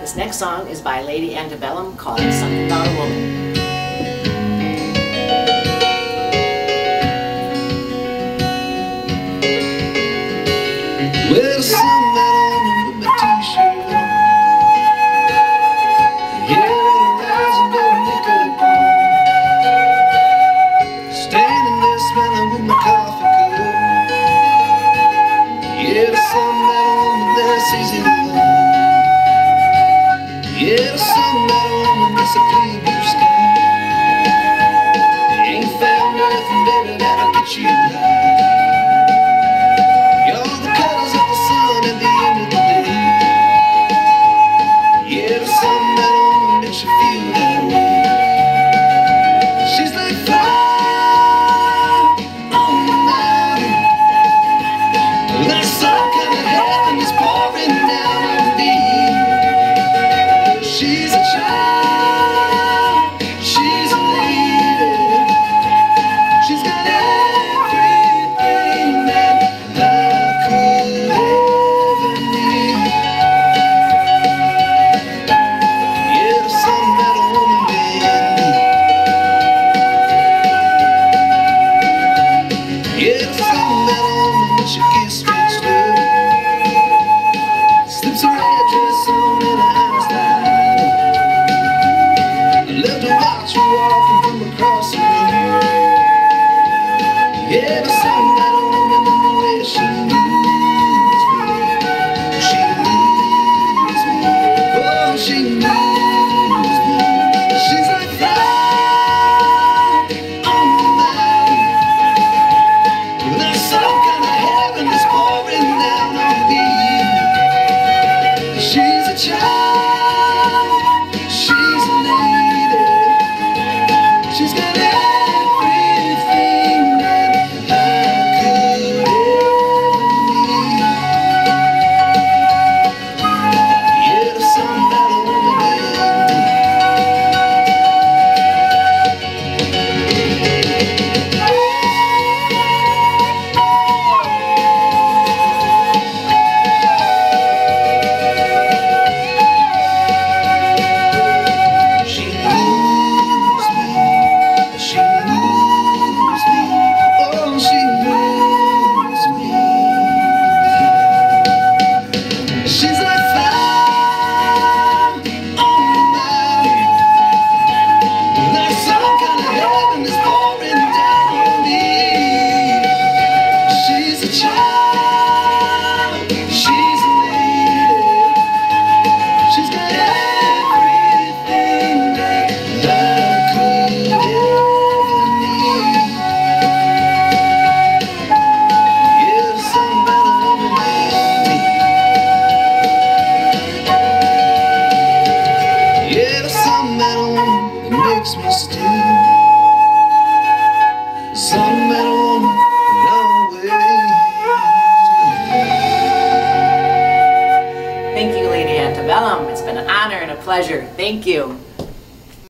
This next song is by Lady Antebellum called Something About a Woman. Well, some man with my t-shirt on, hair in her eyes and no makeup on, standing there smelling with my coffee cup. Yeah, some man that's easy to love. Yeah, some man that's a clear blue sky. You ain't found nothing better that'll get you high. At the end of the day, yeah, there's something that only makes you feel that way. She's like fire on the mountain, like some kind of heaven is pouring down on me. She's a child, she's a lady, she's got everything that I could ever. She gets stretched up, slips her address on and her eyes light up. I love to watch her walking from across the room. Yeah, there's something about a woman in the way she moves me. She moves me, oh, she moves me. She's like fire on the mountain, there's some kind of heaven is pouring down on me. She's a child, she's a lady, she's got everything that I could ever need. Yeah, there's something about a woman makes me still. Some man woman always. Thank you, Lady Antebellum. It's been an honor and a pleasure. Thank you.